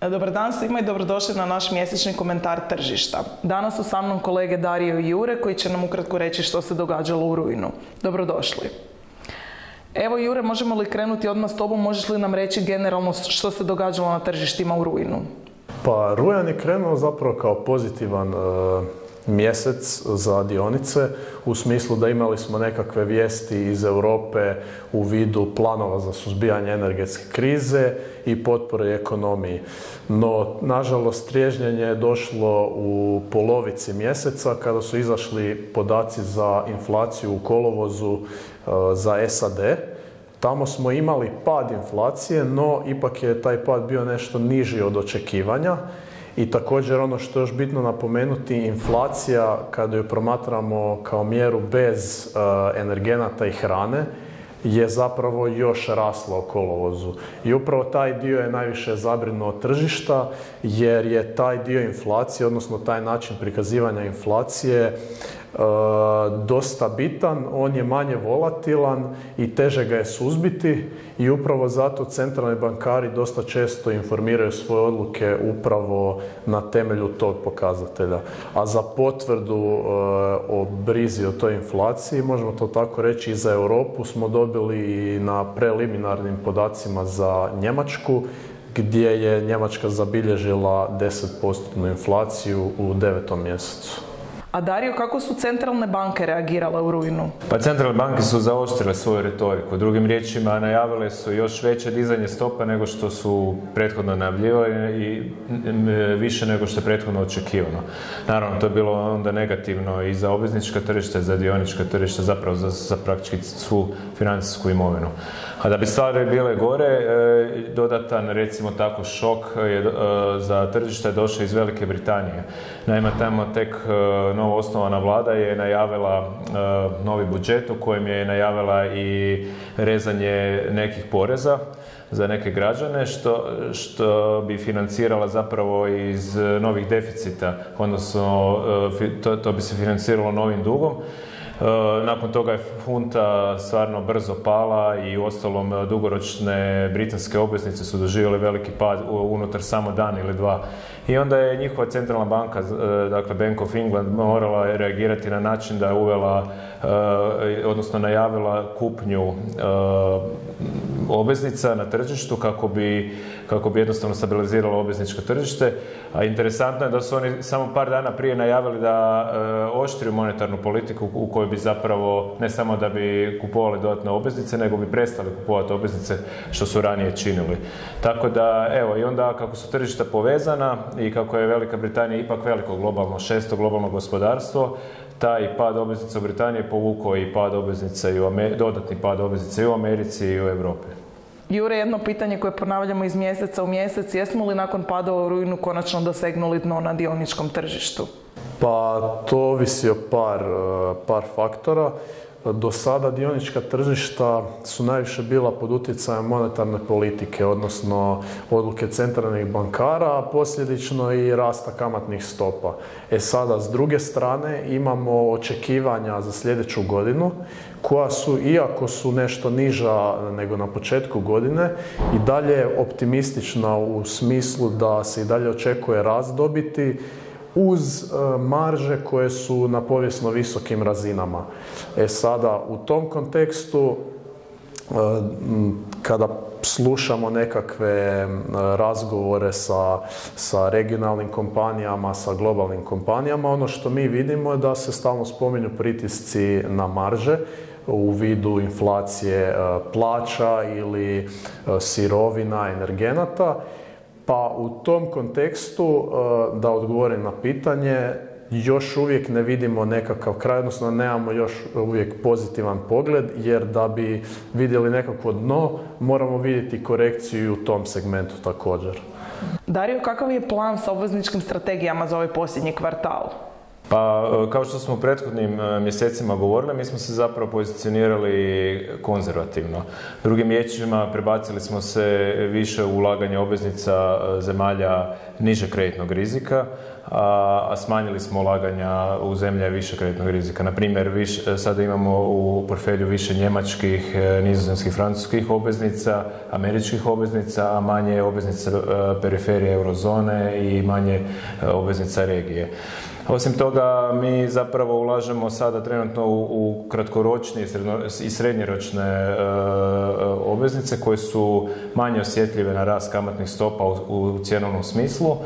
Dobar dan svima i dobrodošli na naš mjesečni komentar tržišta. Danas su sa mnom kolege Dario i Jure koji će nam ukratko reći što se događalo u rujnu. Dobrodošli. Evo Jure, možemo li krenuti odmah s tobom? Možeš li nam reći generalno što se događalo na tržištima u rujnu? Pa rujan je krenuo zapravo kao pozitivan mjesec za dionice u smislu da imali smo nekakve vijesti iz Europe u vidu planova za suzbijanje energetske krize i potpore ekonomiji. No, nažalost, triježnjenje je došlo u polovici mjeseca kada su izašli podaci za inflaciju u kolovozu za SAD. Tamo smo imali pad inflacije, no ipak je taj pad bio nešto niži od očekivanja. I također ono što je još bitno napomenuti, inflacija kada ju promatramo kao mjeru bez energenata i hrane je zapravo još rasla u kolovozu. I upravo taj dio je najviše zabrinuo tržišta jer je taj dio inflacije, odnosno taj način prikazivanja inflacije dosta bitan, on je manje volatilan i teže ga je suzbiti i upravo zato centralni bankari dosta često informiraju svoje odluke upravo na temelju tog pokazatelja. A za potvrdu o brizi o toj inflaciji, možemo to tako reći i za Europu, smo dobili i na preliminarnim podacima za Njemačku, gdje je Njemačka zabilježila 10% inflaciju u 9. mjesecu. A Dario, kako su centralne banke reagirale u rujnu? Pa centralne banke su zaoštrile svoju retoriku. Drugim riječima, najavile su još veće dizanje stopa nego što su prethodno najavljivali i više nego što je prethodno očekivano. Naravno, to je bilo onda negativno i za obveznička tržišta, za dionička tržišta, zapravo za praktički svu financijsku imovinu. A da bi stvari bile gore, dodatan, recimo tako, šok za tržište je došao iz Velike Britanije. Naime, tamo tek novo osnovana vlada je najavila novi budžet u kojem je najavila i rezanje nekih poreza za neke građane, što bi financirala zapravo iz novih deficita, odnosno to bi se financiralo novim dugom. Nakon toga je funta stvarno brzo pala i uostalom dugoročne britanske obveznice su doživjele veliki pad unutar samo dan ili dva. I onda je njihova centralna banka, dakle Bank of England, morala reagirati na način da je uvela, odnosno najavila kupnju obveznica na tržištu kako bi jednostavno stabiliziralo obvezničko tržište. A interesantno je da su oni samo par dana prije najavili da oštriju monetarnu politiku u kojoj bi zapravo, ne samo da bi kupovali dodatne obveznice, nego bi prestali kupovati obveznice što su ranije činili. Tako da, evo, i onda kako su tržišta povezana i kako je Velika Britanija ipak veliko globalno, 6. globalno gospodarstvo, taj pad obveznica u Britaniji povukao i pad obveznica dodatni pad obveznica i u Americi i u Europi. Jure, jedno pitanje koje ponavljamo iz mjeseca u mjesec, jesmo li nakon pada u rujnu konačno dosegnuli dno na dioničkom tržištu? Pa to ovisi o par faktora. Do sada dionička tržišta su najviše bila pod utjecajem monetarne politike, odnosno odluke centralnih bankara, a posljedično i rasta kamatnih stopa. Sada, s druge strane, imamo očekivanja za sljedeću godinu, koja su, iako su nešto niža nego na početku godine, i dalje optimistična u smislu da se i dalje očekuje rast dobiti, uz marže koje su na povijesno visokim razinama. Sada, u tom kontekstu, kada slušamo nekakve razgovore sa regionalnim kompanijama, sa globalnim kompanijama, ono što mi vidimo je da se stalno spominju pritisci na marže u vidu inflacije plaća ili sirovina, energenata. Pa u tom kontekstu, da odgovorim na pitanje, još uvijek ne vidimo nekakav kraj, odnosno nemamo još uvijek pozitivan pogled, jer da bi vidjeli nekakvo dno, moramo vidjeti korekciju u tom segmentu također. Dario, kakav je plan sa obvezničkim strategijama za ovaj posljednji kvartal? Pa, kao što smo u prethodnim mjesecima govorili, mi smo se zapravo pozicionirali konzervativno. Drugim riječima, prebacili smo se više u ulaganje obveznica zemalja nižeg kreditnog rizika, a smanjili smo ulaganja u zemlje više kreditnog rizika. Na primjer, sada imamo u portfelju više njemačkih, nizozemskih, francuskih obveznica, američkih obveznica, a manje obveznica periferije eurozone i manje obveznica regije. Osim toga, mi zapravo ulažemo sada trenutno u kratkoročne i srednjoročne obveznice koje su manje osjetljive na rast kamatnih stopa u cjenovnom smislu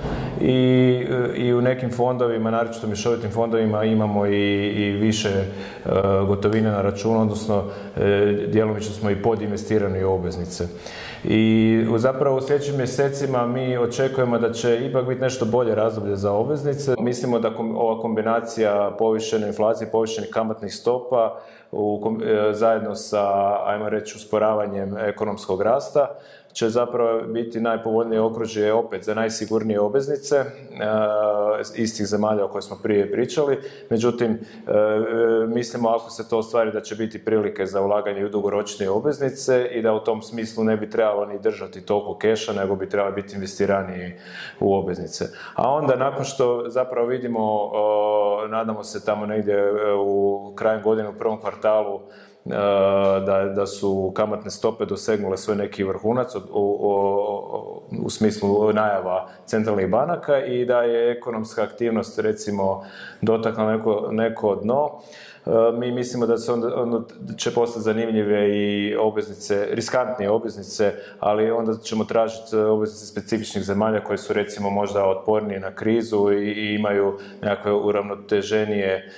i u nekim fondovima, naročito mješovitim fondovima, imamo i više gotovine na računu, odnosno djelomično smo i podinvestirani u obveznice. I zapravo u sljedećim mjesecima mi očekujemo da će ipak biti nešto bolje razdoblje za obveznice. Mislimo da ova kombinacija povišene inflacije, povišenih kamatnih stopa zajedno sa, ajmo reći, usporavanjem ekonomskog rasta će zapravo biti najpovoljnije okružje opet za najsigurnije obveznice istih zemalja o kojoj smo prije pričali. Međutim, mislimo ako se to ostvari da će biti prilike za ulaganje u dugoročnije obveznice i da u tom smislu ne bi trebalo ni držati toliko keša, nego bi trebalo biti investiraniji u obveznice. A onda nakon što zapravo vidimo, nadamo se tamo negdje u krajem godine, u prvom kvartalu, da su kamatne stope dosegnule svoj neki vrhunac u smislu najava centralnih banaka i da je ekonomska aktivnost recimo dotakla neko dno. Mi mislimo da se onda će postati zanimljive i obveznice, riskantnije obveznice, ali onda ćemo tražiti obveznice specifičnih zemalja koje su recimo možda otpornije na krizu i imaju nekakve uravnoteženije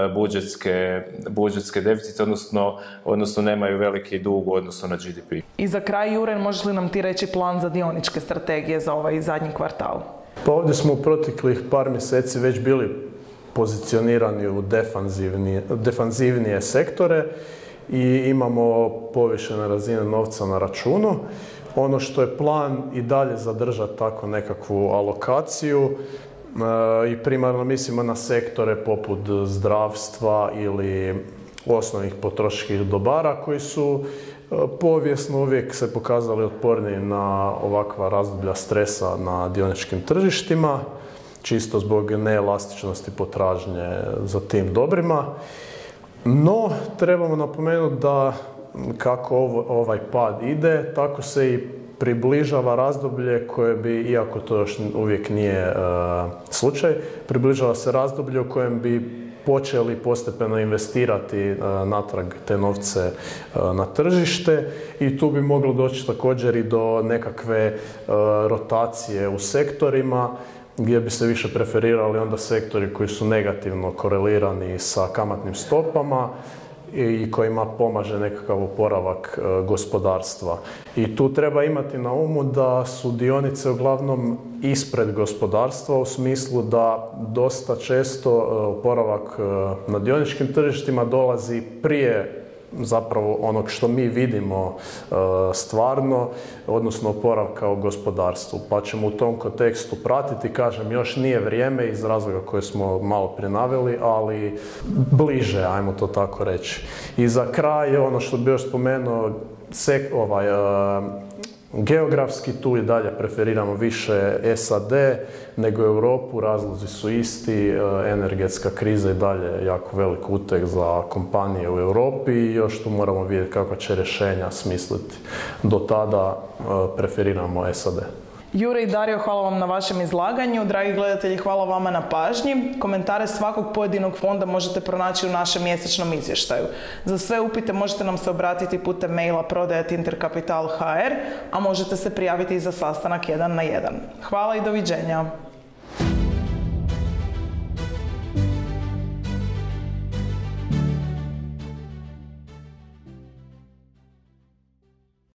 budžetske deficite, odnosno nemaju veliki dug u odnosu na GDP. I za kraj, Jure, možeš li nam ti reći plan za dioničke strategije za ovaj zadnji kvartal? Pa ovdje smo u proteklih par mjeseci već bili pozicionirani u defanzivnije sektore i imamo povišene razine novca na računu. Ono što je plan i dalje zadržati tako nekakvu alokaciju i primarno mislimo na sektore poput zdravstva ili osnovnih potrošačkih dobara koji su povijesno uvijek se pokazali otporniji na ovakva razdoblja stresa na dioničkim tržištima, čisto zbog neelastičnosti potražnje za tim dobrima. No, trebamo napomenuti da kako ovaj pad ide, tako se i približava razdoblje koje bi, iako to još uvijek nije slučaj, približava se razdoblje u kojem bi počeli postepeno investirati natrag te novce na tržište i tu bi moglo doći također i do nekakve rotacije u sektorima gdje bi se više preferirali onda sektori koji su negativno korelirani sa kamatnim stopama i kojima pomaže nekakav oporavak gospodarstva. I tu treba imati na umu da su dionice uglavnom ispred gospodarstva u smislu da dosta često oporavak na dioničkim tržištima dolazi prije zapravo onog što mi vidimo stvarno, odnosno oporavka u gospodarstvu. Pa ćemo u tom kontekstu pratiti, kažem, još nije vrijeme iz razloga koje smo malo prije naveli, ali bliže, ajmo to tako reći. I za kraj, ono što bi još spomenuo, geografski tu i dalje preferiramo više SAD nego Europu, razlozi su isti, energetska kriza je dalje jako velik uteg za kompanije u Europi i još tu moramo vidjeti kakva će rješenja smisliti. Do tada preferiramo SAD. Jure i Dario, hvala vam na vašem izlaganju. Dragi gledatelji, hvala vama na pažnji. Komentare svakog pojedinog fonda možete pronaći u našem mjesečnom izvještaju. Za sve upite možete nam se obratiti putem maila prodaja@intercapital.hr, a možete se prijaviti i za sastanak 1 na 1. Hvala i doviđenja.